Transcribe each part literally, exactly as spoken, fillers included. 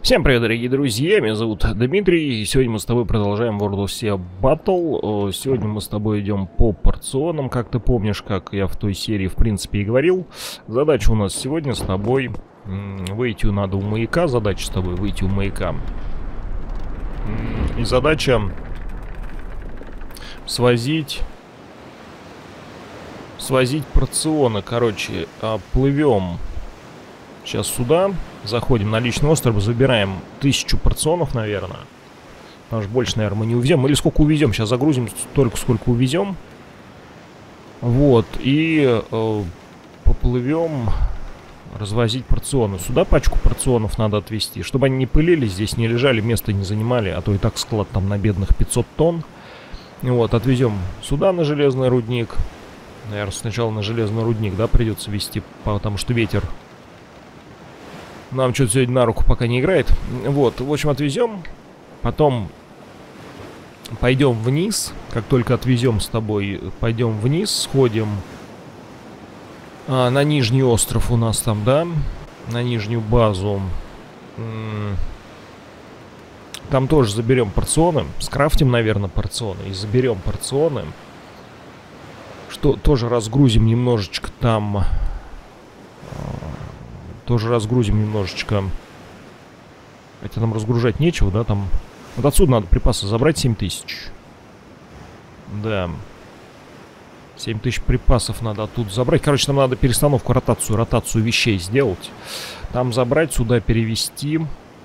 Всем привет, дорогие друзья, меня зовут Дмитрий, и сегодня мы с тобой продолжаем World of Sea Battle. Сегодня мы с тобой идем по порционам, как ты помнишь, как я в той серии, в принципе, и говорил. Задача у нас сегодня с тобой, выйти надо у маяка, задача с тобой выйти у маяка. И задача свозить, свозить порционы, короче, плывем сейчас сюда. Заходим на личный остров, забираем тысячу порционов, наверное. Потому что больше, наверное, мы не увезем. Или сколько увезем. Сейчас загрузим столько, сколько увезем. Вот. И э, поплывем развозить порционы. Сюда пачку порционов надо отвезти. Чтобы они не пылили, здесь не лежали, место не занимали. А то и так склад там на бедных пятьсот тонн. Вот. Отвезем сюда на железный рудник. Наверное, сначала на железный рудник, да, придется везти. Потому что ветер нам что-то сегодня на руку пока не играет. Вот, в общем, отвезем. Потом пойдем вниз. Как только отвезем с тобой, пойдем вниз, сходим а, на нижний остров у нас там, да? На нижнюю базу. Там тоже заберем порционы. Скрафтим, наверное, порционы. И заберем порционы. Что тоже разгрузим немножечко там. Тоже разгрузим немножечко. Хотя нам разгружать нечего, да, там. Вот отсюда надо припасы забрать, семь тысяч. Да. семь тысяч припасов надо оттуда забрать. Короче, нам надо перестановку, ротацию, ротацию вещей сделать. Там забрать, сюда перевести.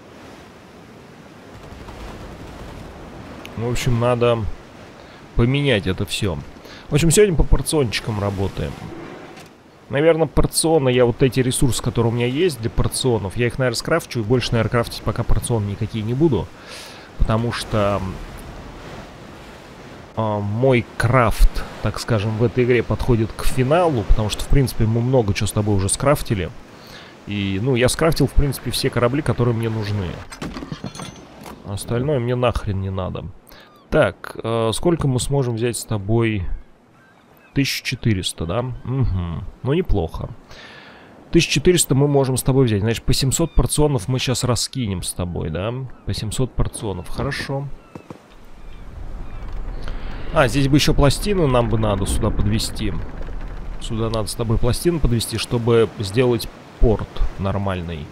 В общем, надо поменять это все. В общем, сегодня по порциончикам работаем. Наверное, порционы, я вот эти ресурсы, которые у меня есть для порционов, я их, наверное, скрафчу. И больше, наверное, крафтить пока порционы никакие не буду. Потому что э, мой крафт, так скажем, в этой игре подходит к финалу. Потому что, в принципе, мы много чего с тобой уже скрафтили. И, ну, я скрафтил, в принципе, все корабли, которые мне нужны. Остальное мне нахрен не надо. Так, э, сколько мы сможем взять с тобой? тысяча четыреста, да? Угу. Ну, неплохо. тысяча четыреста мы можем с тобой взять. Значит, по семьсот порционов мы сейчас раскинем с тобой, да? По семьсот порционов. Хорошо. А, здесь бы еще пластину нам бы надо сюда подвести. Сюда надо с тобой пластину подвести, чтобы сделать порт нормальный.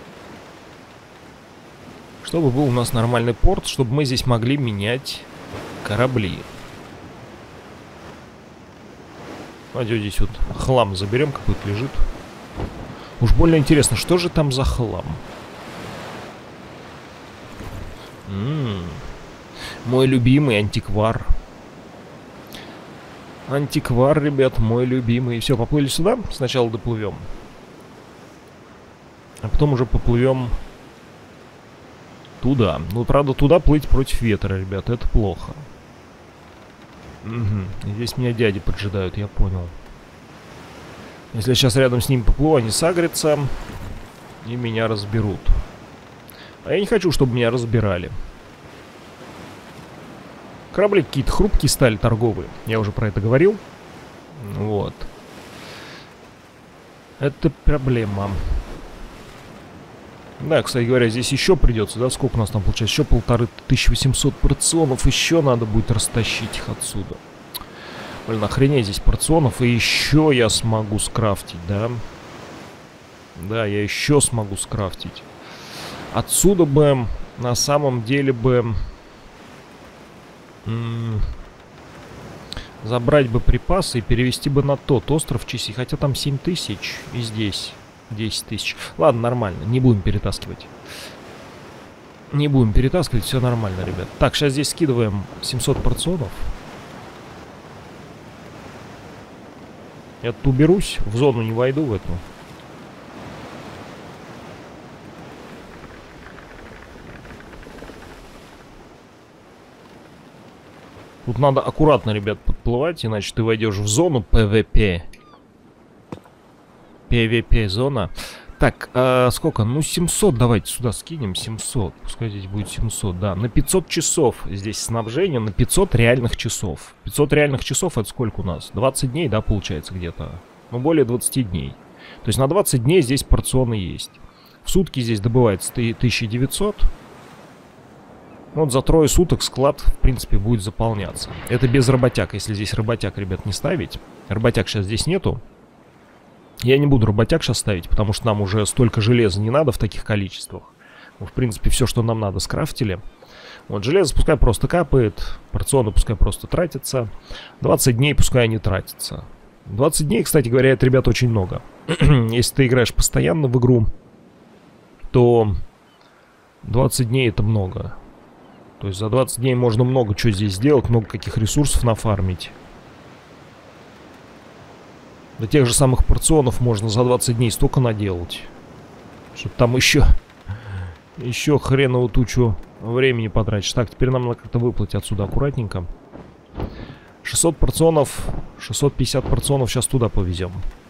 Чтобы был у нас нормальный порт, чтобы мы здесь могли менять корабли. Пойдем здесь вот хлам заберем, какой-то лежит. Уж больно интересно, что же там за хлам? М-м-м. Мой любимый антиквар. Антиквар, ребят, мой любимый. Все, поплыли сюда. Сначала доплывем. А потом уже поплывем туда. Ну, правда, туда плыть против ветра, ребят, это плохо. Угу. Здесь меня дяди поджидают, я понял. Если я сейчас рядом с ними поплыву, они сагрятся и меня разберут. А я не хочу, чтобы меня разбирали. Корабли какие-то хрупкие стали, торговые. Я уже про это говорил. Вот. Это проблема. Да, кстати говоря, здесь еще придется, да? Сколько у нас там получается? Еще полторы тысячи восемьсот порционов. Еще надо будет растащить их отсюда. Блин, охренеть здесь порционов. И еще я смогу скрафтить, да? Да, я еще смогу скрафтить. Отсюда бы, на самом деле бы... забрать бы припасы и перевести бы на тот остров Чиси. Хотя там семь тысяч и здесь... десять тысяч. Ладно, нормально. Не будем перетаскивать. Не будем перетаскивать. Все нормально, ребят. Так, сейчас здесь скидываем семьсот порционов. Я тут уберусь. В зону не войду в эту. Тут надо аккуратно, ребят, подплывать. Иначе ты войдешь в зону ПВП. ПВП зона. Так, а сколько? Ну, семьсот давайте сюда скинем. семьсот. Пускай здесь будет семьсот, да. На пятьсот часов здесь снабжение. На пятьсот реальных часов. пятьсот реальных часов это сколько у нас? двадцать дней, да, получается где-то? Ну, более двадцати дней. То есть на двадцать дней здесь порционы есть. В сутки здесь добывается тысяча девятьсот. Вот за трое суток склад, в принципе, будет заполняться. Это без работяг, если здесь работяг, ребят, не ставить. Работяг сейчас здесь нету. Я не буду работяг сейчас ставить, потому что нам уже столько железа не надо в таких количествах. Мы, в принципе, все, что нам надо, скрафтили. Вот, железо пускай просто капает, порционы пускай просто тратятся. двадцать дней пускай они тратятся. двадцать дней, кстати говоря, это, ребят, очень много. Если ты играешь постоянно в игру, то двадцать дней это много. То есть за двадцать дней можно много чего здесь сделать, много каких ресурсов нафармить. До тех же самых порционов можно за двадцать дней столько наделать, чтобы там еще, еще хреновую тучу времени потратишь. Так, теперь нам надо как-то выплатить отсюда аккуратненько. шестьсот порционов, шестьсот пятьдесят порционов сейчас туда повезем.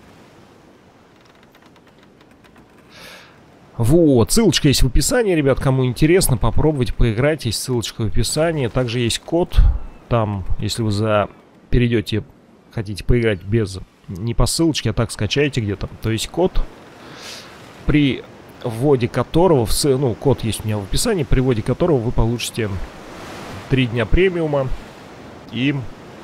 Вот, ссылочка есть в описании, ребят, кому интересно, попробуйте поиграть, есть ссылочка в описании. Также есть код, там, если вы за перейдете, хотите поиграть без, не по ссылочке, а так скачаете где-то, то есть код, при вводе которого, в, ну, код есть у меня в описании, при вводе которого вы получите три дня премиума и,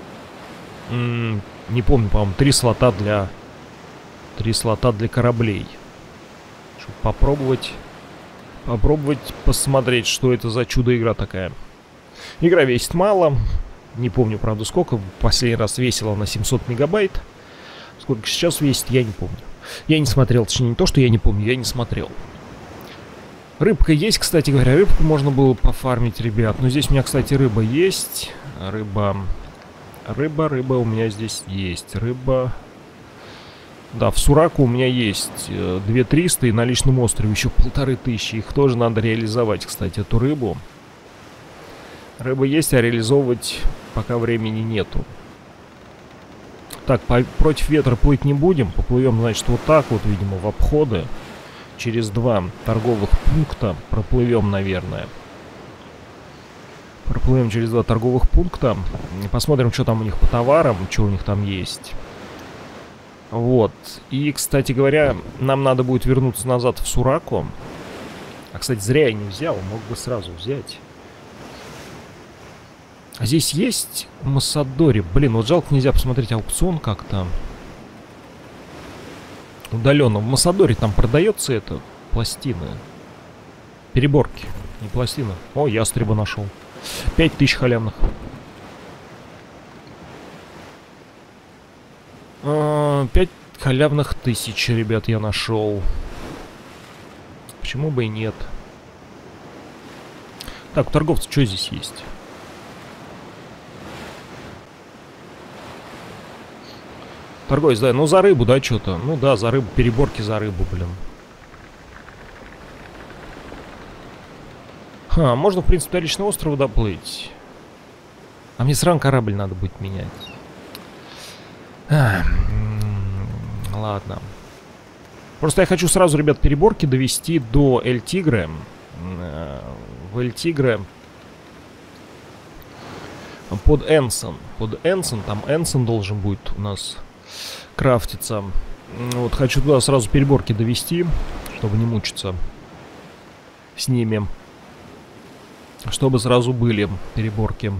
не помню, по-моему, три слота для, три слота для кораблей. Чтобы попробовать, попробовать посмотреть, что это за чудо-игра такая. Игра весит мало, не помню, правда, сколько. Последний раз весила на семьсот мегабайт. Сколько сейчас весит, я не помню. Я не смотрел, точнее, не то, что я не помню, я не смотрел. Рыбка есть, кстати говоря, рыбку можно было пофармить, ребят. Но здесь у меня, кстати, рыба есть. Рыба, рыба, рыба у меня здесь есть. Рыба... Да, в Сураку у меня есть две тысячи триста, и на личном острове еще полторы тысячи. Их тоже надо реализовать, кстати, эту рыбу. Рыба есть, а реализовывать пока времени нету. Так, по против ветра плыть не будем. Поплывем, значит, вот так вот, видимо, в обходы. Через два торговых пункта проплывем, наверное. Проплывем через два торговых пункта. Посмотрим, что там у них по товарам, что у них там есть. Вот. И, кстати говоря, нам надо будет вернуться назад в Сураку. А, кстати, зря я не взял. Мог бы сразу взять. А здесь есть Массадори. Блин, вот жалко, нельзя посмотреть аукцион как-то. Удаленно. В Массадоре там продается это. Пластины. Переборки. Не пластины. О, ястреба нашел. Пять тысяч халявных. Пять халявных тысяч, ребят, я нашел. Почему бы и нет? Так, у торговца что здесь есть? Торговец, да, ну за рыбу, да, что-то. Ну да, за рыбу, переборки за рыбу, блин. Ха, можно, в принципе, до личного острова доплыть. А мне сран корабль надо будет менять. А, ладно. Просто я хочу сразу, ребят, переборки довести до Эль-Тигре. В Эль-Тигре под Энсон. Под Энсон, там Энсон должен будет у нас крафтиться. Вот, хочу туда сразу переборки довести, чтобы не мучиться с ними. Чтобы сразу были переборки.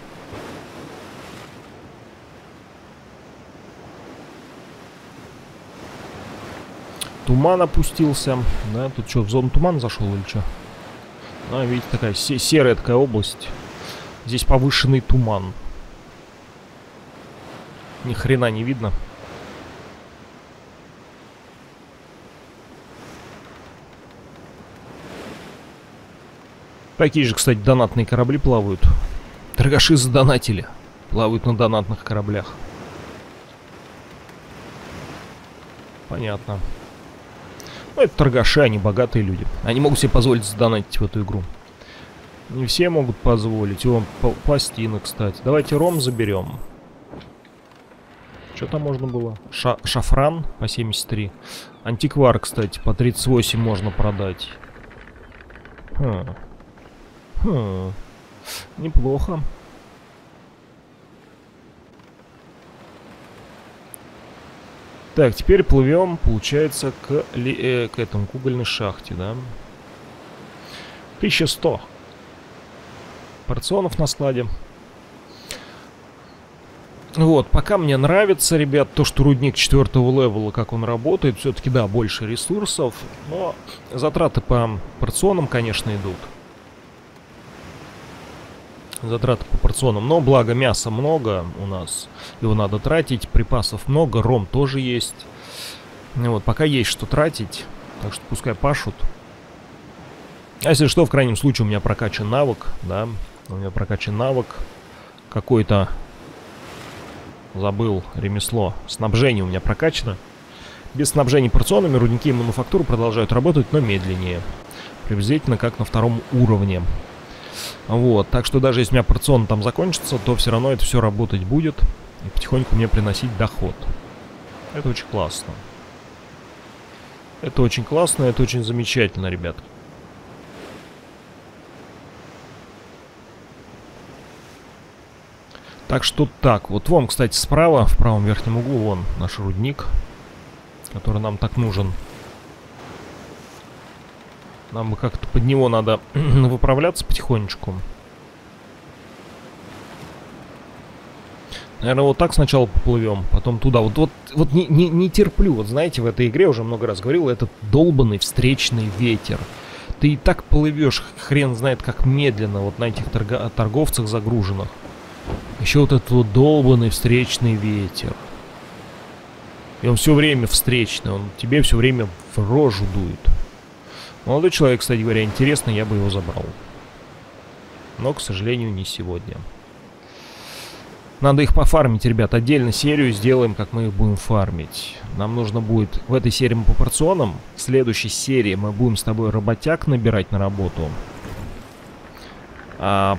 Туман опустился. Да, тут что, в зону тумана зашел или что? А, видите, такая серая такая область. Здесь повышенный туман. Ни хрена не видно. Такие же, кстати, донатные корабли плавают. Торгаши задонатили. Плавают на донатных кораблях. Понятно. Ну, это торгаши, они богатые люди. Они могут себе позволить задонатить в эту игру. Не все могут позволить. О, пластины, кстати. Давайте ром заберем. Что там можно было? Ша шафран по семьдесят три. Антиквар, кстати, по тридцать восемь можно продать. Хм. Хм. Неплохо. Так, теперь плывем, получается, к, ли, э, к этому, к угольной шахте, да? тысяча сто порционов на складе. Вот, пока мне нравится, ребят, то, что рудник четвертого левела, как он работает. Все-таки, да, больше ресурсов, но затраты по порционам, конечно, идут. Затраты по порционам, но благо мяса много у нас, его надо тратить, припасов много, ром тоже есть. Вот, пока есть что тратить, так что пускай пашут. А если что, в крайнем случае у меня прокачан навык, да, у меня прокачан навык какой-то, забыл, ремесло, снабжение у меня прокачано. Без снабжения порционами рудники и мануфактуры продолжают работать, но медленнее, приблизительно как на втором уровне. Вот, так что даже если у меня порцион там закончится, то все равно это все работать будет и потихоньку мне приносить доход. Это очень классно. Это очень классно, это очень замечательно, ребят. Так что так, вот вон, кстати, справа, в правом верхнем углу, вон наш рудник, который нам так нужен. Нам бы как-то под него надо выправляться потихонечку. Наверное, вот так сначала поплывем, потом туда. Вот, вот, вот не, не, не терплю. Вот знаете, в этой игре уже много раз говорил, этот долбанный встречный ветер. Ты и так плывешь, хрен знает как медленно, вот на этих торга торговцах загруженных. Еще вот этот вот долбанный встречный ветер. И он все время встречный, он тебе все время в рожу дует. Молодой человек, кстати говоря, интересно, я бы его забрал. Но, к сожалению, не сегодня. Надо их пофармить, ребят. Отдельно серию сделаем, как мы их будем фармить. Нам нужно будет... В этой серии мы по порционам. В следующей серии мы будем с тобой работяг набирать на работу. А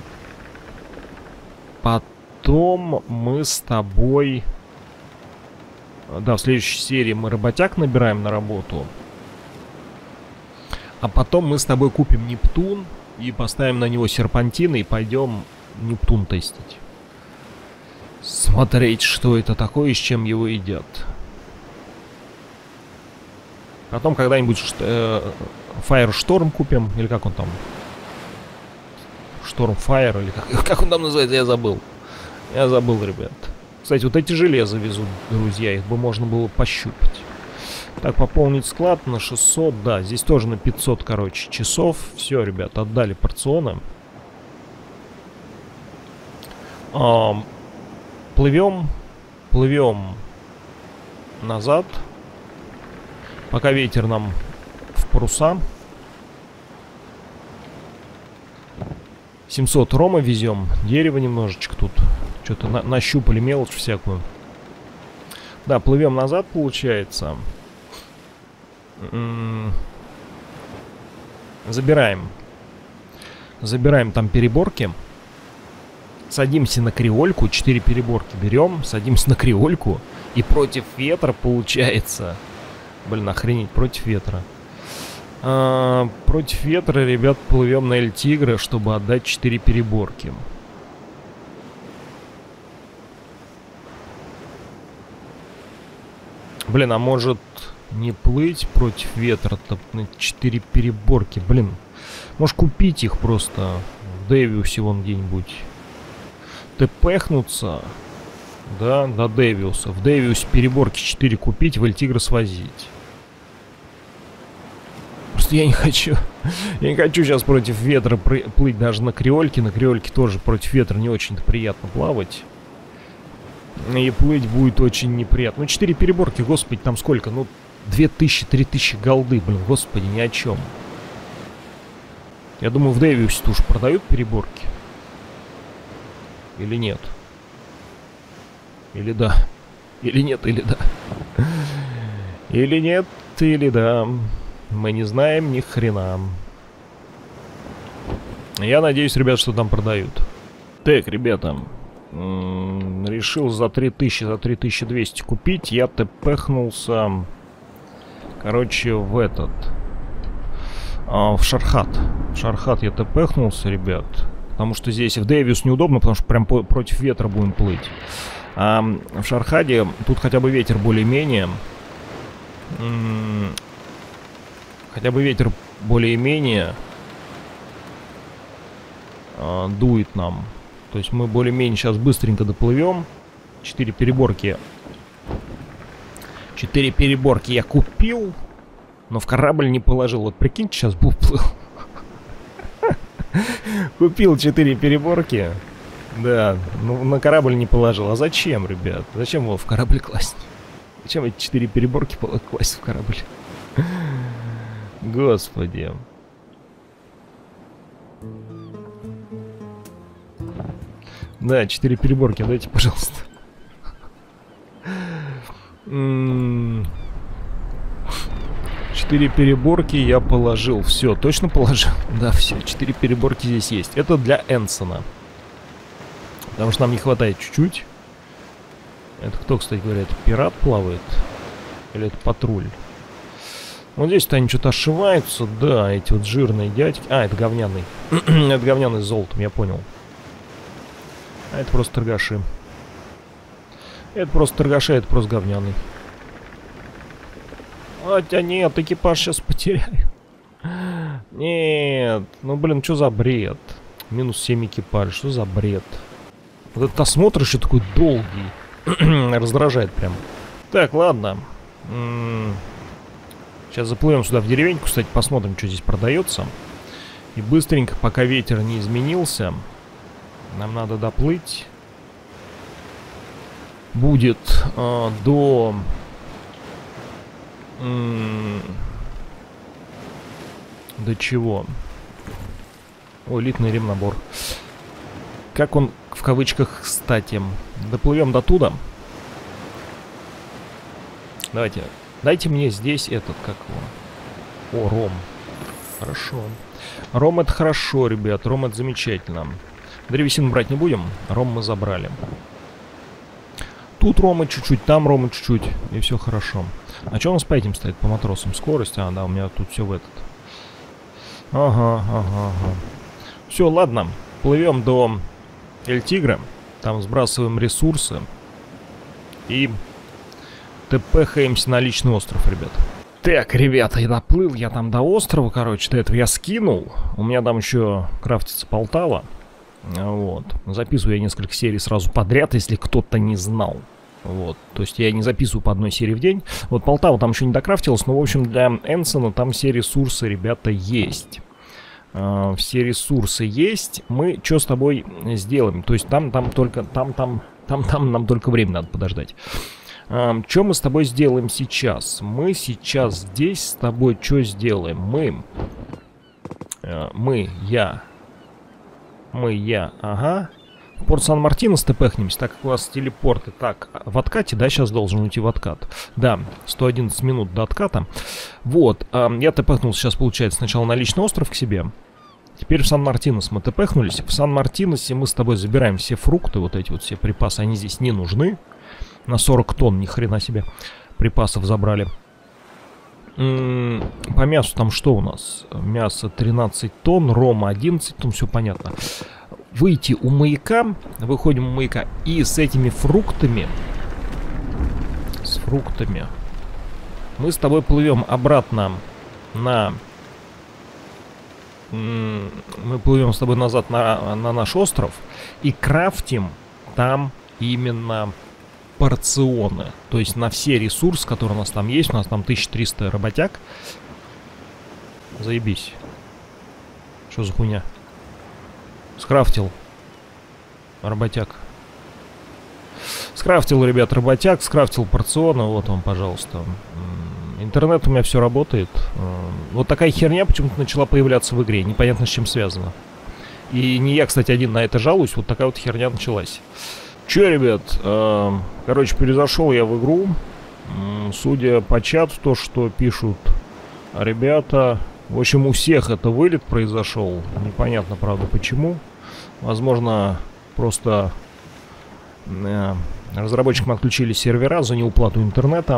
потом мы с тобой... Да, в следующей серии мы работяг набираем на работу. А потом мы с тобой купим Нептун и поставим на него серпантины и пойдем Нептун тестить. Смотреть, что это такое и с чем его едят. Потом когда-нибудь э, Firestorm купим, или как он там? Stormfire, или как, как он там называется, я забыл. Я забыл, ребят. Кстати, вот эти железа везут, друзья, их бы можно было пощупать. Так, пополнить склад на шестьсот, да, здесь тоже на пятьсот, короче, часов. Все, ребят, отдали порционы. А, плывем, плывем назад, пока ветер нам в паруса. семьсот рома везем, дерево немножечко тут. Что-то на нащупали мелочь всякую. Да, плывем назад, получается. Забираем. Забираем там переборки. Садимся на креольку. четыре переборки берем. Садимся на креольку. И против ветра получается. Блин, охренеть, против ветра. А, против ветра, ребят, плывем на Эль-Тигре, чтобы отдать четыре переборки. Блин, а может не плыть против ветра, на четыре переборки, блин. Может купить их просто в Девиусе вон где-нибудь. ТПхнуться, да, до Девиуса. В Девиусе переборки четыре купить, в Эль-Тигре свозить. Просто я не хочу, я не хочу сейчас против ветра плыть даже на креольке. На креольке тоже против ветра не очень-то приятно плавать. И плыть будет очень неприятно. Ну, четыре переборки, господи, там сколько? Ну, две тысячи, три тысячи голды, блин, господи, ни о чем. Я думаю, в Девиусе-то уж продают переборки. Или нет? Или да? Или нет, или да? Или нет, или да? Мы не знаем ни хрена. Я надеюсь, ребят, что там продают. Так, ребята, решил за три тысячи, за три тысячи двести купить. Я тпхнулся, короче, в этот, а, в Шархат. В Шархат я тпхнулся, ребят. Потому что здесь в Девиус неудобно, потому что прям по против ветра будем плыть. А в Шархаде тут хотя бы ветер более-менее. М-м, хотя бы ветер более-менее э, дует нам. То есть мы более-менее сейчас быстренько доплывем. Четыре переборки. Четыре переборки я купил, но в корабль не положил. Вот прикиньте, сейчас бы уплыл. Купил четыре переборки. Да, ну на корабль не положил. А зачем, ребят? Зачем его в корабль класть? Зачем эти четыре переборки класть в корабль? Господи. Да, четыре переборки, дайте, пожалуйста. Четыре переборки я положил. Все, точно положил? Да, все, четыре переборки здесь есть. Это для Энсона. Потому что нам не хватает чуть-чуть. Это кто, кстати говоря, это пират плавает? Или это патруль? Вот здесь-то они что-то ошиваются. Да, эти вот жирные дядьки. А, это говняный. Это говняный с золотом, я понял. А это просто торгаши. Это просто торгаши, это просто говняный. Хотя нет, экипаж сейчас потеряю. Нет, ну блин, что за бред? Минус семь экипаж, что за бред? Вот этот осмотр еще такой долгий. Раздражает прям. Так, ладно. Сейчас заплывем сюда в деревеньку, кстати, посмотрим, что здесь продается. И быстренько, пока ветер не изменился, нам надо доплыть. Будет э, до... М до чего? О, элитный ремнабор. Как он, в кавычках, кстати. Доплывем до туда. Давайте. Дайте мне здесь этот, как его. О, ром. Хорошо. Ром это хорошо, ребят. Ром это замечательно. Древесину брать не будем. Ром мы забрали. Тут рома чуть-чуть, там рома чуть-чуть. И все хорошо. А что у нас по этим стоит? По матросам скорость? А, да, у меня тут все в этот. Ага, ага, ага. Все, ладно. Плывем до Эль-Тигра. Там сбрасываем ресурсы. И тпхаемся на личный остров, ребят. Так, ребята, я доплыл. Я там до острова, короче. До этого я скинул. У меня там еще крафтится Полтава. Вот. Записываю я несколько серий сразу подряд, если кто-то не знал. Вот. То есть я не записываю по одной серии в день. Вот Полтава там еще не докрафтилась, но, в общем, для Энсона там все ресурсы, ребята, есть. Uh, все ресурсы есть. Мы что с тобой сделаем? То есть там, там только, там, там, там, там нам только время надо подождать. Uh, что мы с тобой сделаем сейчас? Мы сейчас здесь с тобой что сделаем? Мы, uh, мы, я, мы, я, ага. В порт Сан-Мартино степехнемся, так как у нас телепорты. Так, в откате, да, сейчас должен уйти в откат. Да, сто одиннадцать минут до отката. Вот, uh, я тепехнулся сейчас, получается, сначала на личный остров к себе. Теперь в Сан-Мартинос мы тепехнулись. В Сан-Мартиносе мы с тобой забираем все фрукты, вот эти вот все припасы, они здесь не нужны. На сорок тонн, ни хрена себе, припасов забрали. М -м, по мясу там что у нас? Мясо тринадцать тонн, рома одиннадцать тонн, все понятно. Выйти у маяка, выходим у маяка, и с этими фруктами, с фруктами, мы с тобой плывем обратно на... Мы плывем с тобой назад на, на наш остров и крафтим там именно порционы. То есть на все ресурсы, которые у нас там есть. У нас там тысяча триста работяг. Заебись. Что за хуйня? Скрафтил работяг. Скрафтил, ребят, работяг. Скрафтил порционы. Вот вам, пожалуйста. Интернет у меня все работает. Вот такая херня почему-то начала появляться в игре. Непонятно, с чем связано. И не я, кстати, один на это жалуюсь. Вот такая вот херня началась. Че, ребят? Короче, перезашел я в игру. Судя по чату, то, что пишут ребята... В общем, у всех это вылет произошел. Непонятно, правда, почему. Возможно, просто разработчикам отключили сервера за неуплату интернета.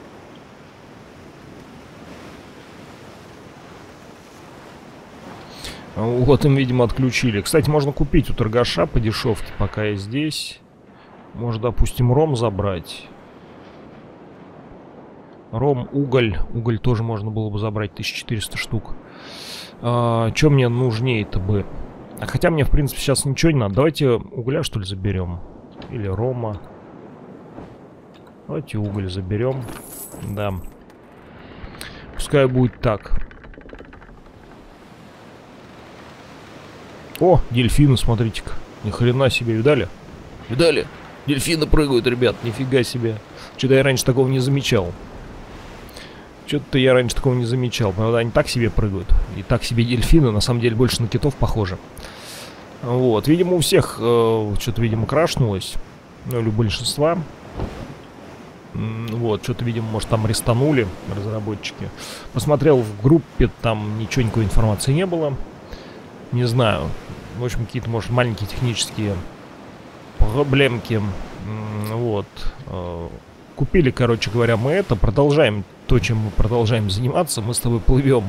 Вот им, видимо, отключили. Кстати, можно купить у торгаша по дешевке, пока я здесь. Может, допустим, ром забрать. Ром, уголь. Уголь тоже можно было бы забрать, тысяча четыреста штук. А, что мне нужнее-то бы? А хотя мне, в принципе, сейчас ничего не надо. Давайте угля, что ли, заберем. Или рома. Давайте уголь заберем. Да. Пускай будет так. О, дельфины, смотрите-ка. Ни хрена себе, видали? Видали? Дельфины прыгают, ребят, нифига себе. Что-то я раньше такого не замечал. Что-то я раньше такого не замечал. Правда, они так себе прыгают. И так себе дельфины, на самом деле, больше на китов похожи. Вот, видимо, у всех э, что-то, видимо, крашнулось. Ну, или у большинства. Вот, что-то, видимо, может, там рестанули разработчики. Посмотрел в группе, там ничего, никакой информации не было. Не знаю. В общем, какие-то, может, маленькие технические проблемки. Вот. Купили, короче говоря, мы это. Продолжаем то, чем мы продолжаем заниматься. Мы с тобой плывем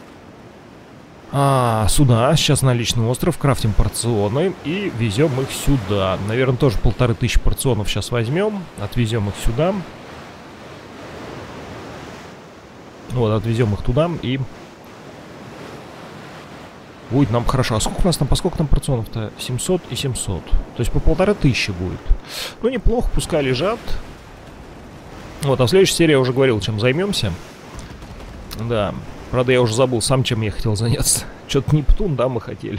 а, сюда. Сейчас на личный остров. Крафтим порционы. И везем их сюда. Наверное, тоже полторы тысячи порционов сейчас возьмем. Отвезем их сюда. Вот, отвезем их туда. И будет нам хорошо. А сколько у нас там, по сколько там порционов-то? семьсот и семьсот. То есть по полторы тысячи будет. Ну, неплохо, пускай лежат. Вот, а в следующей серии я уже говорил, чем займемся. Да. Правда, я уже забыл сам, чем я хотел заняться. Что-то Нептун, да, мы хотели.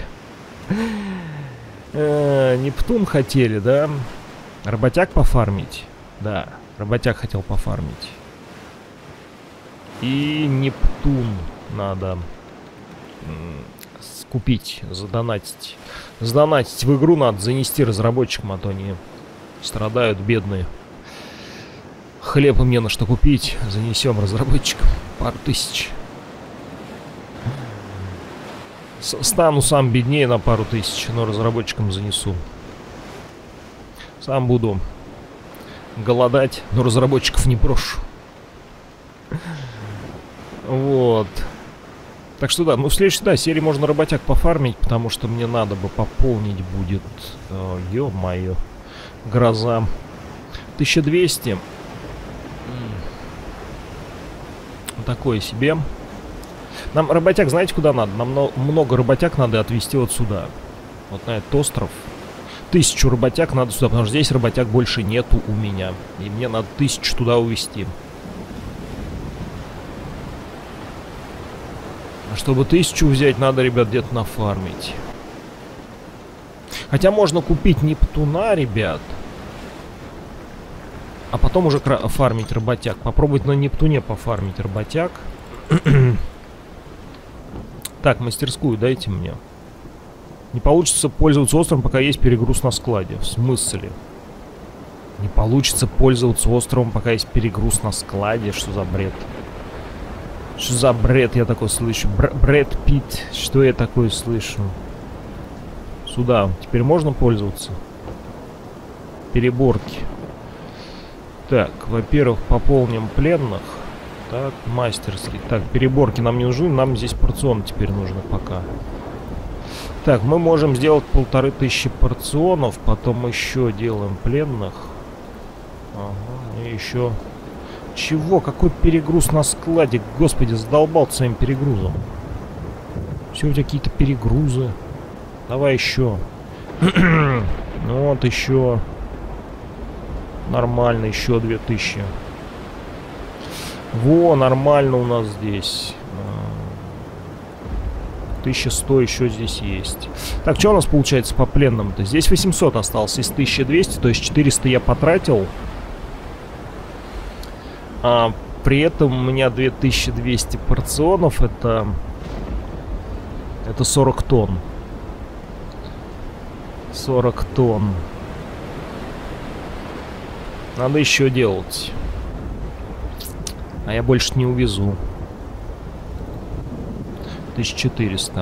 Нептун хотели, да. Работяг пофармить. Да, работяг хотел пофармить. И Нептун надо купить, задонатить. Задонатить в игру надо, занести разработчикам, а то они страдают, бедные. Хлеб им не на что купить. Занесем разработчикам пару тысяч. Стану сам беднее на пару тысяч, но разработчикам занесу. Сам буду голодать, но разработчиков не брошу. Вот. Так что да, ну в следующей, да, серии можно работяг пофармить, потому что мне надо бы пополнить будет. О, ё-моё. Гроза. тысяча двести. Такое себе. Нам работяг, знаете, куда надо? Нам много работяг надо отвезти вот сюда. Вот на этот остров. Тысячу работяг надо сюда, потому что здесь работяг больше нету у меня. И мне надо тысячу туда увезти. А чтобы тысячу взять, надо, ребят, где-то нафармить. Хотя можно купить Нептуна, ребят. А потом уже фармить работяг. Попробовать на Нептуне пофармить работяг. Так, мастерскую дайте мне. Не получится пользоваться островом, пока есть перегруз на складе. В смысле? Не получится пользоваться островом, пока есть перегруз на складе? Что за бред? Что за бред я такой слышу? Бр Брэд Питт. Что я такое слышу? Сюда. Теперь можно пользоваться? Переборки. Так, во-первых, пополним пленных. Так, мастерский. Так, переборки нам не нужны, нам здесь порцион теперь нужно пока. Так, мы можем сделать полторы тысячи порционов, потом еще делаем пленных. Ага, и еще... Чего? Какой перегруз на складе? Господи, задолбал своим перегрузом. Все у тебя какие-то перегрузы. Давай еще. Вот еще... Нормально, еще две тысячи. Во, нормально у нас здесь. тысяча сто еще здесь есть. Так, что у нас получается по пленным-то? Здесь восемьсот осталось из тысячи двухсот, то есть четыреста я потратил. А при этом у меня две тысячи двести порционов. Это... Это сорок тонн. сорок тонн. Надо еще делать. А я больше не увезу. тысяча четыреста.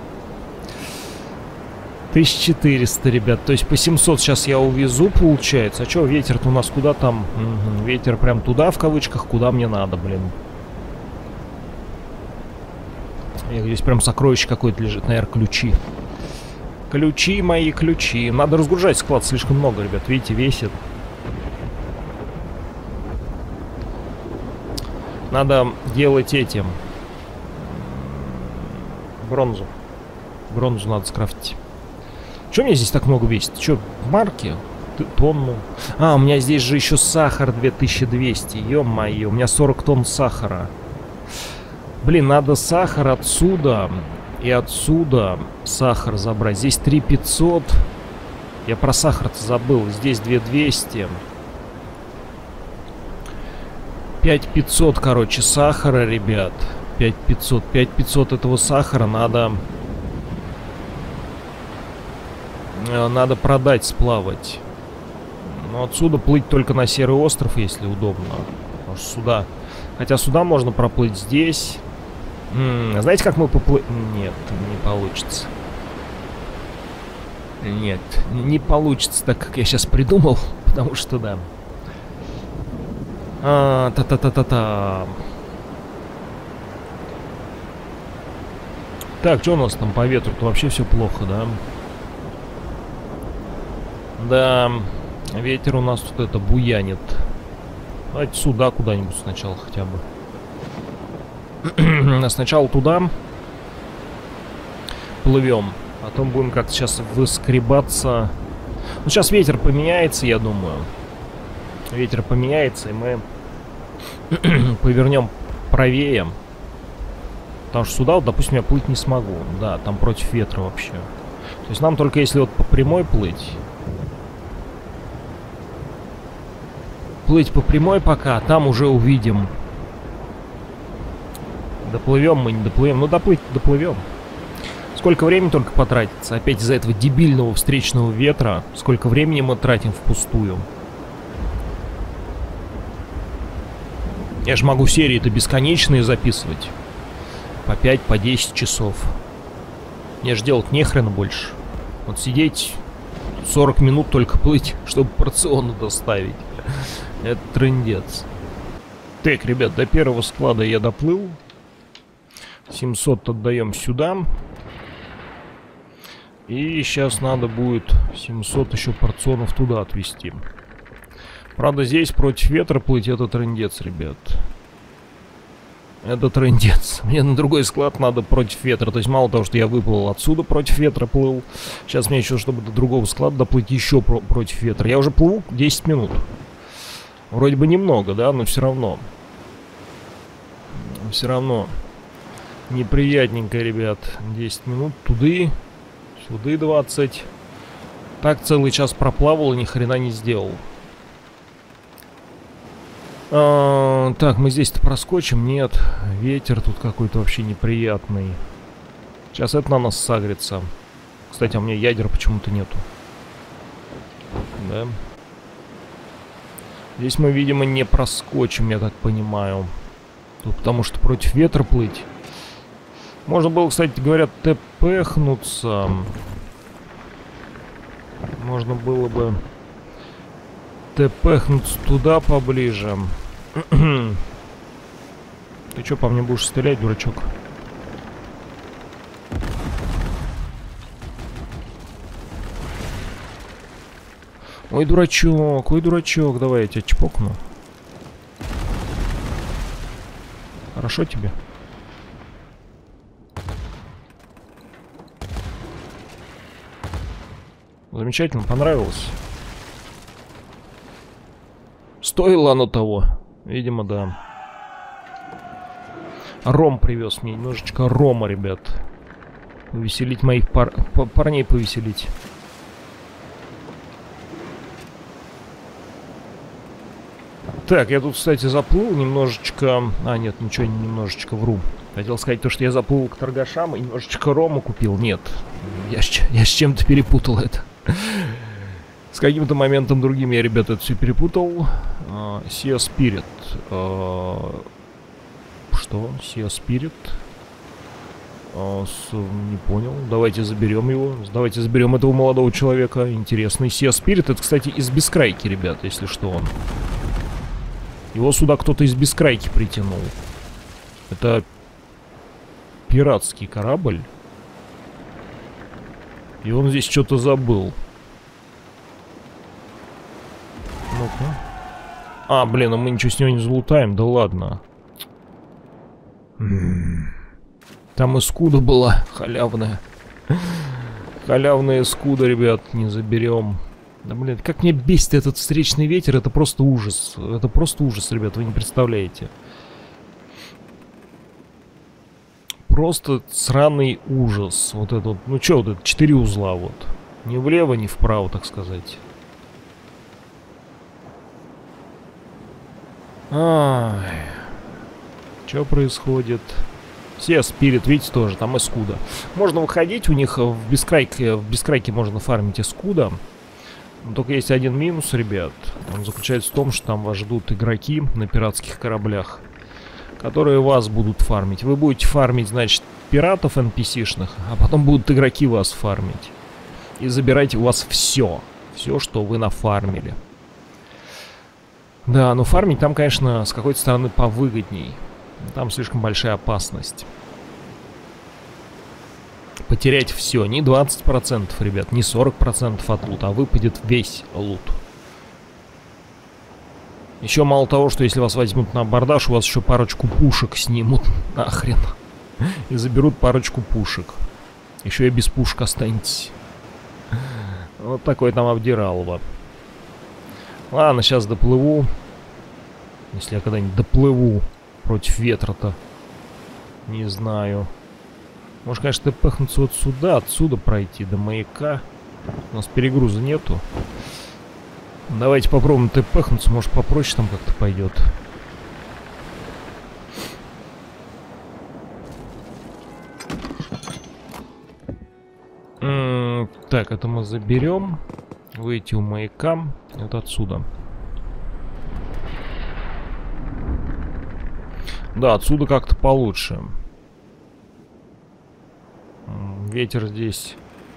тысяча четыреста, ребят. То есть по семьсот сейчас я увезу, получается. А что, ветер-то у нас куда там? Угу. Ветер прям туда, в кавычках, куда мне надо, блин. И здесь прям сокровище какое-то лежит. Наверное, ключи. Ключи мои, ключи. Надо разгружать склад, слишком много, ребят. Видите, весит. Надо делать этим. Бронзу. Бронзу надо скрафтить. Чё меня здесь так много весит? Чё, марки? Тонну. А, у меня здесь же еще сахар две тысячи двести. Ё-моё, у меня сорок тонн сахара. Блин, надо сахар отсюда и отсюда сахар забрать. Здесь три тысячи пятьсот. Я про сахар-то забыл. Здесь две тысячи двести. пять тысяч пятьсот, короче, сахара, ребят. пять тысяч пятьсот. пять тысяч пятьсот этого сахара надо... Надо продать, сплавать. Но отсюда плыть только на Серый остров, если удобно. Потому что сюда... Хотя сюда можно проплыть здесь. М-м, знаете, как мы поплыть? Нет, не получится. Нет, не получится так, как я сейчас придумал. Потому что, да. А, та-та-та-та-та. Так, что у нас там по ветру-то? Вообще все плохо, да? Да, ветер у нас тут это буянит. Давайте сюда куда-нибудь сначала хотя бы. Сначала туда плывем. Потом будем как-то сейчас выскребаться. Ну, сейчас ветер поменяется, я думаю. Ветер поменяется, и мы повернем правее. Потому что сюда, вот, допустим, я плыть не смогу. Да, там против ветра вообще. То есть нам только если вот по прямой плыть. Плыть по прямой пока, там уже увидим. Доплывем мы, не доплывем. Ну, доплыть доплывем. Сколько времени только потратится? Опять из-за этого дебильного встречного ветра. Сколько времени мы тратим впустую. Я же могу серии-то бесконечные записывать. По пять, по десять часов. Мне же делать нехрена больше. Вот сидеть сорок минут только плыть, чтобы порциону доставить. Это трындец. Так, ребят, до первого склада я доплыл. семьсот отдаем сюда. И сейчас надо будет семьсот еще порционов туда отвезти. Правда, здесь против ветра плыть — это трындец, ребят. Это трындец. Мне на другой склад надо против ветра. То есть мало того, что я выплыл отсюда, против ветра плыл. Сейчас мне еще, чтобы до другого склада доплыть, еще про против ветра. Я уже плыву десять минут. Вроде бы немного, да, но все равно. Все равно. Неприятненько, ребят. десять минут. Туды. Сюда двадцать. Так целый час проплавал и ни хрена не сделал. А, так, мы здесь-то проскочим. Нет. Ветер тут какой-то вообще неприятный. Сейчас это на нас сагрится. Кстати, а у меня ядер почему-то нету. Да. Здесь мы, видимо, не проскочим, я так понимаю. Тут потому что против ветра плыть. Можно было, кстати говоря, тпхнуться. Можно было бы тпхнуться туда поближе. Ты что, по мне будешь стрелять, дурачок? Ой, дурачок, ой, дурачок, давай я тебя чпокну. Хорошо тебе? Замечательно, понравилось. Стоило оно того. Видимо, да. Ром привез мне, немножечко рома, ребят. Повеселить моих пар... парней, повеселить. Так, я тут, кстати, заплыл немножечко... А, нет, ничего, немножечко вру. Хотел сказать то, что я заплыл к торгашам и немножечко рома купил. Нет, я, я с чем-то перепутал это. С каким-то моментом другим я, ребята, это все перепутал. Sea Spirit. Что? Sea Spirit? Не понял. Давайте заберем его. Давайте заберем этого молодого человека. Интересный. Sea Spirit. Это, кстати, из Бескрайки, ребят, если что он. Его сюда кто-то из Бескрайки притянул. Это пиратский корабль. И он здесь что-то забыл. Ну-ка. А, блин, а мы ничего с него не залутаем? Да ладно. Там эскуда была халявная. Халявная эскуда, ребят, не заберем. Да, блин, как мне бесит этот встречный ветер, это просто ужас. Это просто ужас, ребят, вы не представляете. Просто сраный ужас. Вот это вот, ну что, вот это четыре узла вот. Ни влево, ни вправо, так сказать. Ай. Что происходит? Все спирит, видите, тоже, там эскуда. Можно выходить, у них в бескрайке, в бескрайке можно фармить эскуда. Но только есть один минус, ребят. Он заключается в том, что там вас ждут игроки на пиратских кораблях, которые вас будут фармить. Вы будете фармить, значит, пиратов эн пи си-шных, а потом будут игроки вас фармить. И забирать у вас все. Все, что вы нафармили. Да, но фармить там, конечно, с какой-то стороны повыгодней. Там слишком большая опасность. Потерять все. Не двадцать процентов, ребят, не сорок процентов от лута, а выпадет весь лут. Еще мало того, что если вас возьмут на абордаж, у вас еще парочку пушек снимут нахрен. И заберут парочку пушек. Еще и без пушек останетесь. Вот такой там обдиралово. Ладно, сейчас доплыву. Если я когда-нибудь доплыву против ветра-то. Не знаю. Может, конечно, тпхнуться вот сюда, отсюда пройти до маяка. У нас перегруза нету. Давайте попробуем тпхнуться, может, попроще там как-то пойдет. М-м, так, это мы заберем. Выйти у маяка. Вот отсюда. Да, отсюда как-то получше. Ветер здесь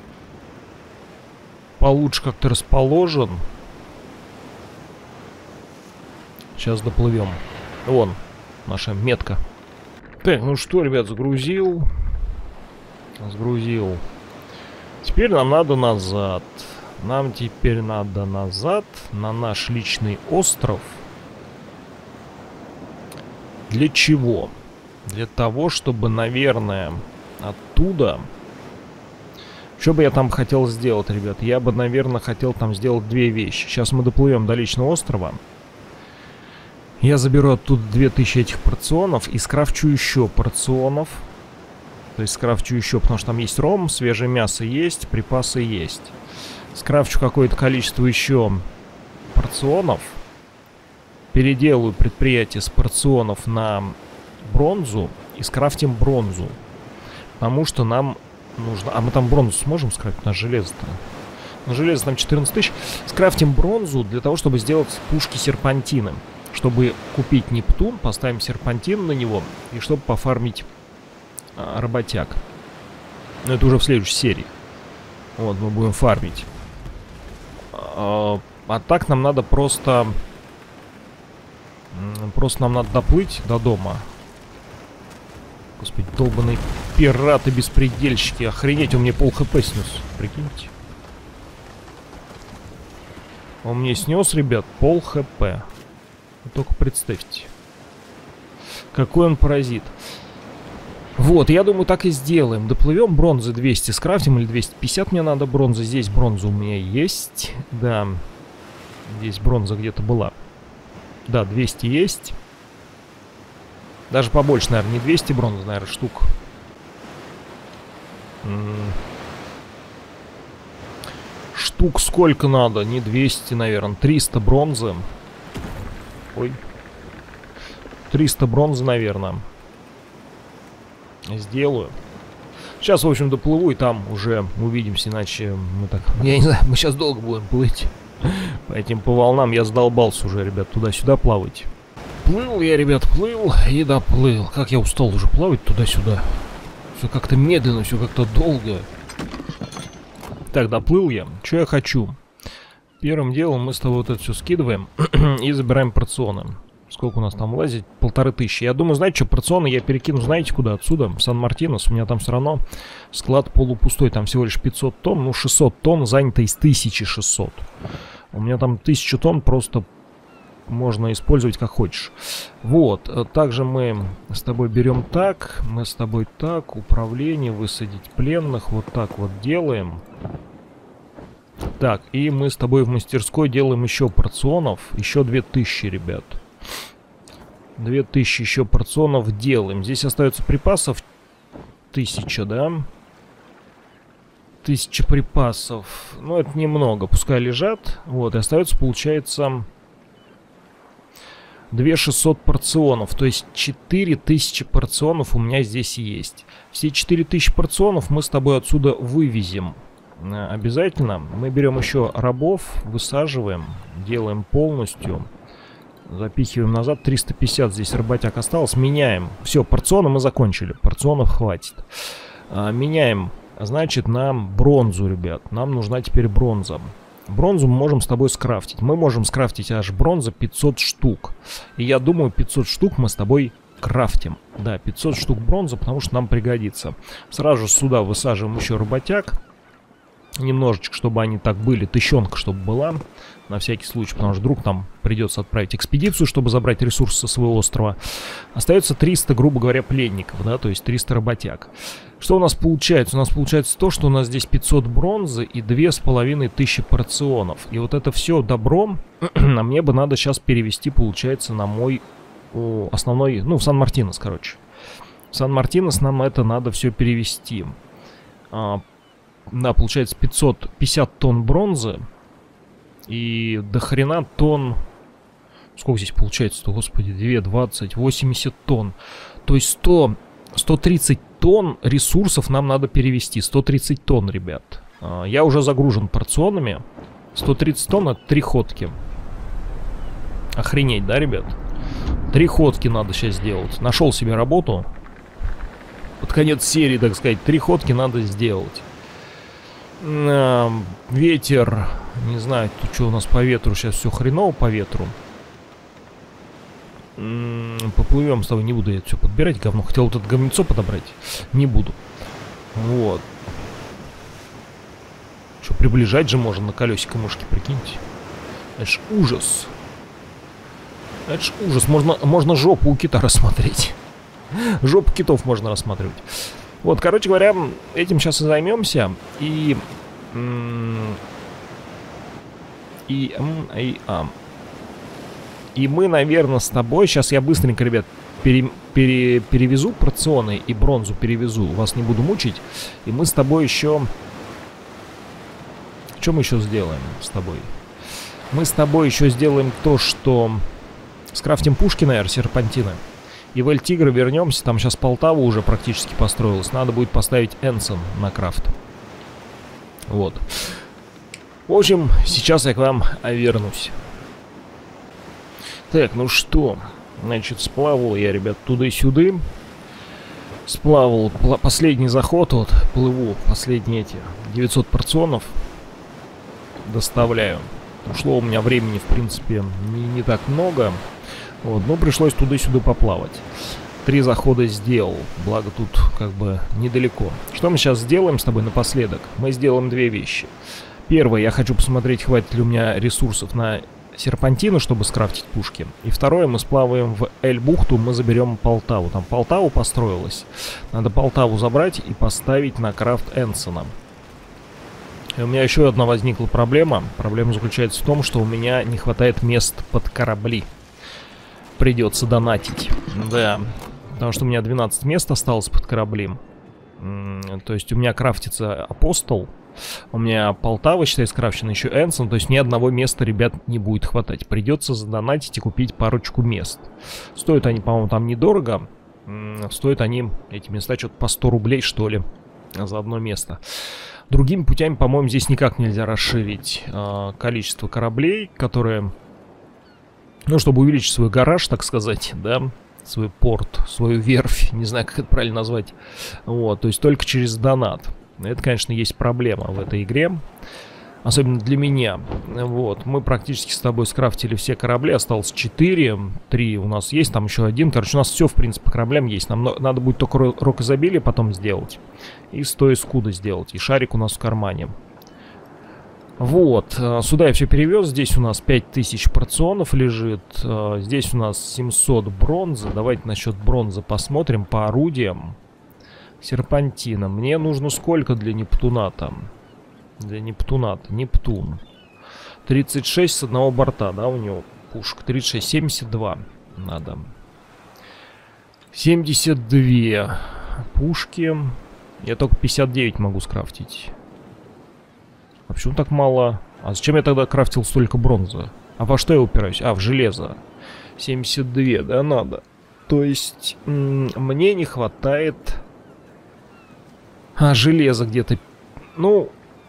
получше как-то расположен. Сейчас доплывем. Вон наша метка. Так, ну что, ребят, загрузил. Сгрузил. Теперь нам надо назад. Нам теперь надо назад на наш личный остров. Для чего? Для того, чтобы, наверное, оттуда... Что бы я там хотел сделать, ребят? Я бы, наверное, хотел там сделать две вещи. Сейчас мы доплывем до личного острова. Я заберу оттуда две тысячи этих порционов и скрафчу еще порционов. То есть скрафчу еще, потому что там есть ром, свежее мясо есть, припасы есть. Скрафчу какое-то количество еще порционов. Переделаю предприятие с порционов на бронзу и скрафтим бронзу. Потому что нам нужно... А мы там бронзу сможем скрафтить? На железо-то. На железо там четырнадцать тысяч. Скрафтим бронзу для того, чтобы сделать пушки серпантины. Чтобы купить Нептун, поставим серпантин на него. И чтобы пофармить а, работяг. Но это уже в следующей серии. Вот, мы будем фармить. А, а так нам надо просто... Просто нам надо доплыть до дома. Господи, долбаные пираты-беспредельщики. Охренеть, он мне пол хп снес. Прикиньте. Он мне снес, ребят, пол хп. Вы только представьте. Какой он паразит. Вот, я думаю, так и сделаем. Доплывем, бронзы двести скрафтим. Или двести пятьдесят мне надо бронзы. Здесь бронза у меня есть. Да. Здесь бронза где-то была. Да, двести есть. Даже побольше, наверное, не двести бронзы, наверное, штук. Штук сколько надо? Не двести, наверное. триста бронзы. Ой. триста бронзы, наверное. Сделаю. Сейчас, в общем, доплыву, и там уже увидимся, иначе мы так... Я не знаю, мы сейчас долго будем плыть. По этим по волнам я задолбался уже, ребят, туда-сюда плавать. Плыл я, ребят, плыл и доплыл. Как я устал уже плавать туда-сюда. Все как-то медленно, все как-то долго. Так, доплыл я. Что я хочу? Первым делом мы с тобой вот это все скидываем и забираем порционы. Сколько у нас там лазить? Полторы тысячи. Я думаю, знаете что, порционы я перекину, знаете куда? Отсюда, Сан-Мартинос. У меня там все равно склад полупустой. Там всего лишь пятьсот тонн. Ну, шестьсот тонн занято из тысячи шестисот. У меня там тысяча тонн просто можно использовать как хочешь. Вот, также мы с тобой берем так, мы с тобой так, управление, высадить пленных, вот так вот делаем. Так, и мы с тобой в мастерской делаем еще порционов, еще две тысячи, ребят. две тысячи еще порционов делаем. Здесь остается припасов тысяча, да? Тысяча припасов. Ну, это немного, пускай лежат. Вот, и остается, получается, две тысячи шестьсот порционов. То есть четыре тысячи порционов у меня здесь есть. Все четыре тысячи порционов мы с тобой отсюда вывезем. Обязательно. Мы берем еще рабов, высаживаем, делаем полностью. Запихиваем назад. триста пятьдесят здесь работяг осталось. Меняем. Все, порционы мы закончили. Порционов хватит. А, меняем, значит, нам бронзу, ребят. Нам нужна теперь бронза. Бронзу мы можем с тобой скрафтить. Мы можем скрафтить аж бронза пятьсот штук. И я думаю, пятьсот штук мы с тобой крафтим. Да, пятьсот штук бронзы, потому что нам пригодится. Сразу же сюда высаживаем еще работяг. Немножечко, чтобы они так были. Тыщенка, чтобы была. На всякий случай, потому что вдруг нам придется отправить экспедицию, чтобы забрать ресурсы со своего острова. Остается триста, грубо говоря, пленников, да, то есть триста работяг. Что у нас получается? У нас получается то, что у нас здесь пятьсот бронзы и две с половиной тысячи порционов. И вот это все добро на мне бы надо сейчас перевести, получается, на мой о, основной, ну, в Сан-Мартинес, короче. В Сан-Мартинес нам это надо все перевести. А, да, получается пятьсот пятьдесят тонн бронзы. И до хрена тонн. Сколько здесь получается-то, господи, две, двадцать, восемьдесят тонн. То есть сто, сто тридцать тонн ресурсов нам надо перевести. сто тридцать тонн, ребят. Я уже загружен порционами. сто тридцать тонн — это три ходки. Охренеть, да, ребят? Три ходки надо сейчас сделать. Нашел себе работу. Под конец серии, так сказать, три ходки надо сделать. Ветер. Не знаю, тут что у нас по ветру. Сейчас все хреново по ветру. Поплывем с тобой. Не буду я это все подбирать, говно. Хотел вот это говнецо подобрать. Не буду. Вот. Что, приближать же можно на колесико мышки, прикиньте. Это ж ужас. Это ж ужас. Можно, можно жопу у кита рассмотреть. Жопу китов можно рассматривать. Вот, короче говоря, этим сейчас и займемся. И... И... И... А. И мы, наверное, с тобой... Сейчас я быстренько, ребят, пере, пере, перевезу порционы и бронзу перевезу. Вас не буду мучить. И мы с тобой еще... Что мы еще сделаем с тобой? Мы с тобой еще сделаем то, что... Скрафтим пушки, наверное, серпантины. И в Эль-Тигр вернемся. Там сейчас Полтава уже практически построилась. Надо будет поставить Энсон на крафт. Вот. В общем, сейчас я к вам вернусь. Так, ну что. Значит, сплавал я, ребят, туда и сюда. Сплавал последний заход. Вот, плыву. Последние эти девятьсот порционов доставляю. Ушло у меня времени, в принципе, не, не так много. Вот, но пришлось туда-сюда поплавать. Три захода сделал, благо тут как бы недалеко. Что мы сейчас сделаем с тобой напоследок? Мы сделаем две вещи. Первое, я хочу посмотреть, хватит ли у меня ресурсов на серпантины, чтобы скрафтить пушки. И второе, мы сплаваем в Эль-бухту, мы заберем Полтаву. Там Полтава построилась. Надо Полтаву забрать и поставить на крафт Энсона. И у меня еще одна возникла проблема. Проблема заключается в том, что у меня не хватает мест под корабли. Придется донатить. Да. Потому что у меня двенадцать мест осталось под корабли. То есть у меня крафтится Апостол. У меня Полтава, считай, скрафчена, еще Энсон. То есть ни одного места, ребят, не будет хватать. Придется задонатить и купить парочку мест. Стоят они, по-моему, там недорого. Стоят они, эти места, что-то по сто рублей, что ли, за одно место. Другими путями, по-моему, здесь никак нельзя расширить э, количество кораблей, которые... Ну, чтобы увеличить свой гараж, так сказать, да, свой порт, свою верфь, не знаю, как это правильно назвать. Вот, то есть только через донат. Это, конечно, есть проблема в этой игре. Особенно для меня. Вот, мы практически с тобой скрафтили все корабли. Осталось четыре. три у нас есть, там еще один. Короче, у нас все, в принципе, по кораблям есть. Нам надо будет только рок изобилия потом сделать. И сто эскуда сделать. И шарик у нас в кармане. Вот, сюда я все перевез. Здесь у нас пять тысяч порционов лежит. Здесь у нас семьсот бронзы. Давайте насчет бронзы посмотрим по орудиям. Серпантина. Мне нужно сколько для Нептуна там? Для Нептуна. Нептун. тридцать шесть с одного борта, да, у него пушка. тридцать шесть, семьдесят два надо. семьдесят две пушки. Я только пятьдесят девять могу скрафтить. А почему так мало? А зачем я тогда крафтил столько бронзы? А во что я упираюсь? А, в железо. семьдесят два, да, надо. То есть, мне не хватает... А, железа где-то... Ну...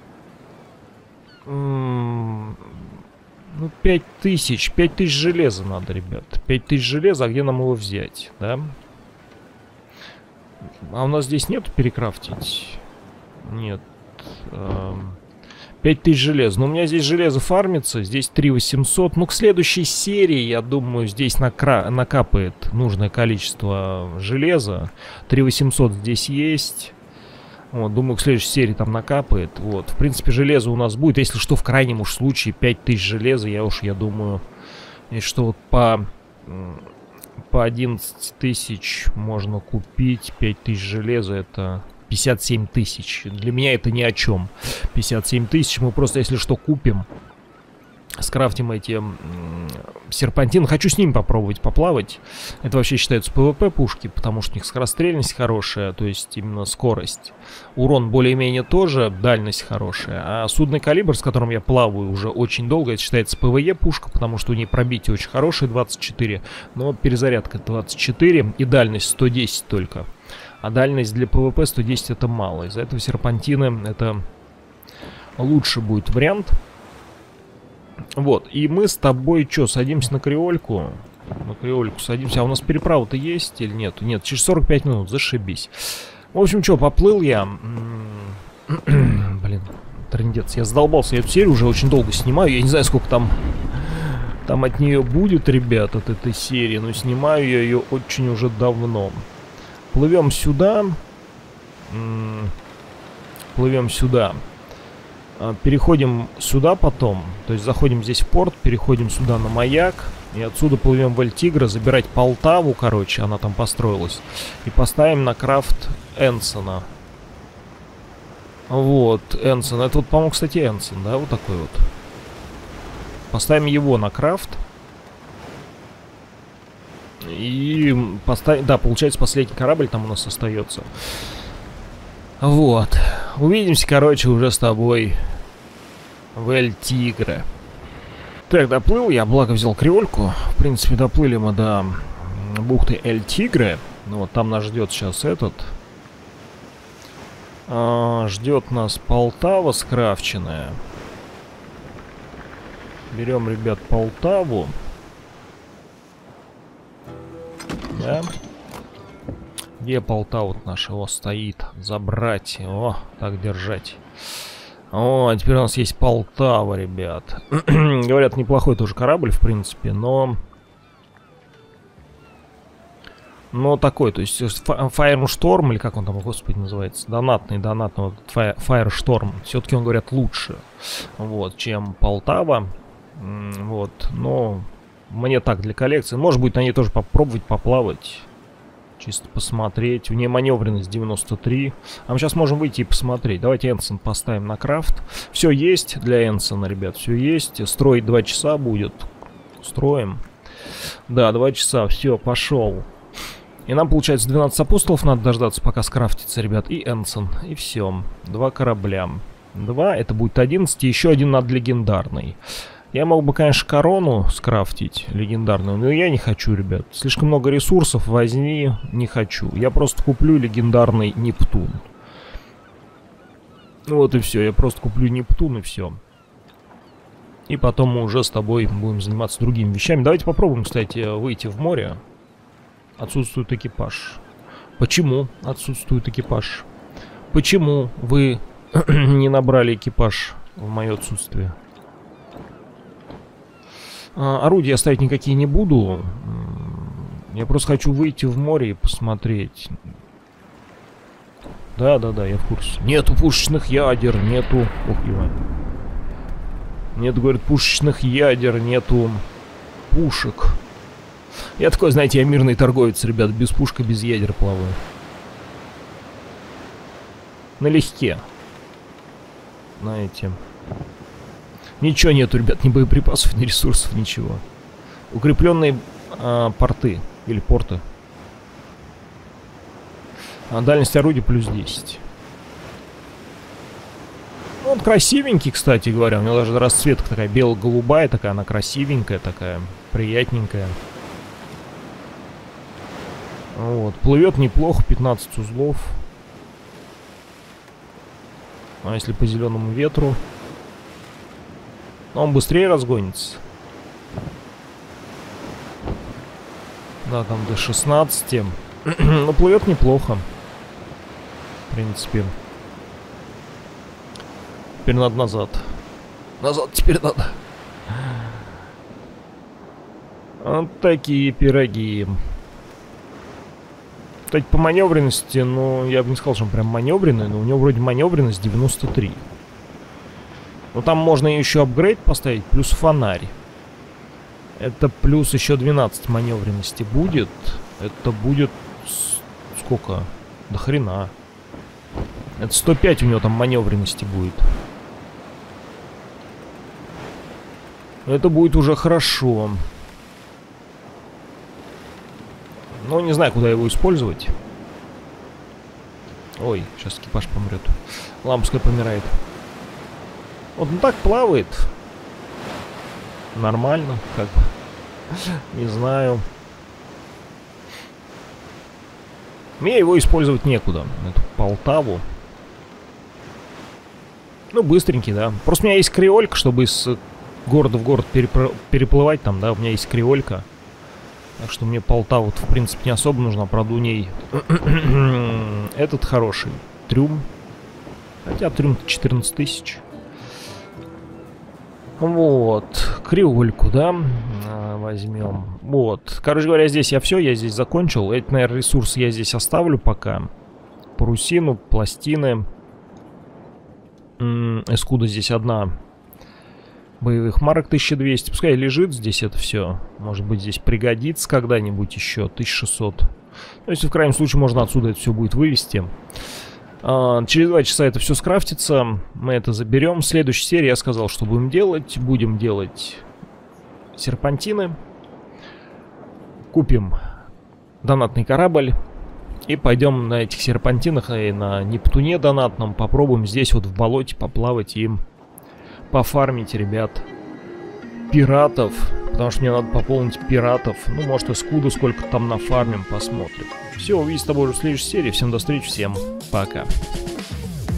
Ну, пять тысяч. пять тысяч железа надо, ребят. пять тысяч железа, а где нам его взять, да? А у нас здесь нету перекрафтить? Нет. пять тысяч железа. Но у меня здесь железо фармится. Здесь три тысячи восемьсот. Ну, к следующей серии, я думаю, здесь накра... накапает нужное количество железа. три тысячи восемьсот здесь есть. Вот, думаю, к следующей серии там накапает. Вот. В принципе, железо у нас будет. Если что, в крайнем уж случае, пять тысяч железа. Я уж, я думаю, если что, вот по... По одиннадцать тысяч можно купить. пять тысяч железа, это пятьдесят семь тысяч. Для меня это ни о чем. пятьдесят семь тысяч. Мы просто, если что, купим. Скрафтим эти серпантины. Хочу с ними попробовать поплавать. Это вообще считаются пэ вэ пэ пушки, потому что у них скорострельность хорошая, то есть именно скорость. Урон более-менее тоже, дальность хорошая. А судный калибр, с которым я плаваю уже очень долго, это считается пэ вэ е пушка, потому что у нее пробитие очень хорошее, двадцать четыре. Но перезарядка двадцать четыре и дальность сто десять только. А дальность для пэ вэ пэ сто десять это мало. Из-за этого серпантины это лучше будет вариант. Вот, и мы с тобой что, садимся на креольку? На креольку садимся. А у нас переправа-то есть или нет? Нет, через сорок пять минут, зашибись. В общем, что, поплыл я. Блин, трындец. Я задолбался, я эту серию уже очень долго снимаю. Я не знаю, сколько там там от нее будет, ребят, от этой серии. Но снимаю я ее очень уже давно. Плывем сюда. Плывем сюда. Переходим сюда потом, то есть заходим здесь в порт, переходим сюда на маяк, и отсюда плывем в Эль-Тигре, забирать Полтаву, короче, она там построилась, и поставим на крафт Энсона. Вот, Энсон, это вот, по-моему, кстати, Энсон, да, вот такой вот. Поставим его на крафт. И поставим, да, получается, последний корабль там у нас остается. Вот. Увидимся, короче, уже с тобой в Эль-Тигре. Так, доплыл я, благо взял креольку. В принципе, доплыли мы до бухты Эль-Тигре. Ну, вот там нас ждет сейчас этот. А, ждет нас Полтава скрафченная. Берем, ребят, Полтаву. Да. Где Полтава наша? О, стоит. Забрать. О, так держать. О, теперь у нас есть Полтава, ребят. Говорят, неплохой тоже корабль, в принципе, но... Но такой, то есть Firestorm, или как он там, господи, называется? Донатный, донатный, вот, Firestorm. Все-таки он, говорят, лучше, вот, чем Полтава. Вот, но мне так, для коллекции. Может быть, на ней тоже попробовать поплавать. Чисто посмотреть. У нее маневренность девяносто три. А мы сейчас можем выйти и посмотреть. Давайте Энсон поставим на крафт. Все есть для Энсона, ребят. Все есть. Строить два часа будет. Строим. Да, два часа. Все, пошел. И нам, получается, двенадцать апостолов надо дождаться, пока скрафтится, ребят. И Энсон. И все. Два корабля. Два. Это будет одиннадцать. И еще один над легендарный. Я мог бы, конечно, корону скрафтить легендарную, но я не хочу, ребят. Слишком много ресурсов, возни, не хочу. Я просто куплю легендарный Нептун. Вот и все, я просто куплю Нептун и все. И потом мы уже с тобой будем заниматься другими вещами. Давайте попробуем, кстати, выйти в море. Отсутствует экипаж. Почему отсутствует экипаж? Почему вы не набрали экипаж в мое отсутствие? Орудия ставить никакие не буду. Я просто хочу выйти в море и посмотреть. Да, да, да, я в курсе. Нету пушечных ядер, нету... Ох, Иван. Нет, говорит, пушечных ядер, нету пушек. Я такой, знаете, я мирный торговец, ребят, без пушка, без ядер плаваю. Налегке. Знаете. Ничего нету, ребят, ни боеприпасов, ни ресурсов, ничего. Укрепленные а, порты. Или порты. А дальность орудия плюс десять. Он красивенький, кстати говоря. У него даже расцветка такая бело-голубая, такая, она красивенькая, такая, приятненькая. Вот. Плывет неплохо, пятнадцать узлов. А если по зеленому ветру? Он быстрее разгонится. Да, там до шестнадцати. Но плывет неплохо. В принципе. Теперь надо назад. Назад теперь надо. Вот такие пироги. Кстати, по маневренности, ну, я бы не сказал, что он прям маневренный, но у него вроде маневренность девяносто три. Ну, там можно еще апгрейд поставить, плюс фонарь. Это плюс еще двенадцать маневренности будет. Это будет... Сколько? До хрена. Это сто пять у него там маневренности будет. Это будет уже хорошо. Ну, не знаю, куда его использовать. Ой, сейчас экипаж помрет. Лампускай помирает. Вот он так плавает. Нормально, как бы. Не знаю. Мне его использовать некуда. Эту Полтаву. Ну, быстренький, да. Просто у меня есть креолька, чтобы из города в город перепр... переплывать там, да. У меня есть креолька. Так что мне Полтава, в принципе, не особо нужна. Правда, у ней этот хороший трюм. Хотя трюм четырнадцать тысяч. Вот. Креольку, да, возьмем. Вот. Короче говоря, здесь я все, я здесь закончил. Эти, наверное, ресурсы я здесь оставлю пока. Парусину, пластины. М-м, эскуда здесь одна. Боевых марок тысяча двести. Пускай лежит здесь это все. Может быть, здесь пригодится когда-нибудь еще. тысяча шестьсот. То есть, в крайнем случае, можно отсюда это все будет вывести. А, через два часа это все скрафтится. Мы это заберем. В следующей серии я сказал, что будем делать. Будем делать серпантины. Купим донатный корабль. И пойдем на этих серпантинах и на Нептуне донатном. Попробуем здесь вот в болоте поплавать и пофармить, ребят, пиратов. Потому что мне надо пополнить пиратов. Ну, может, эскуду сколько там нафармим, посмотрим. Все, увидимся с тобой уже в следующей серии. Всем до встречи, всем пока.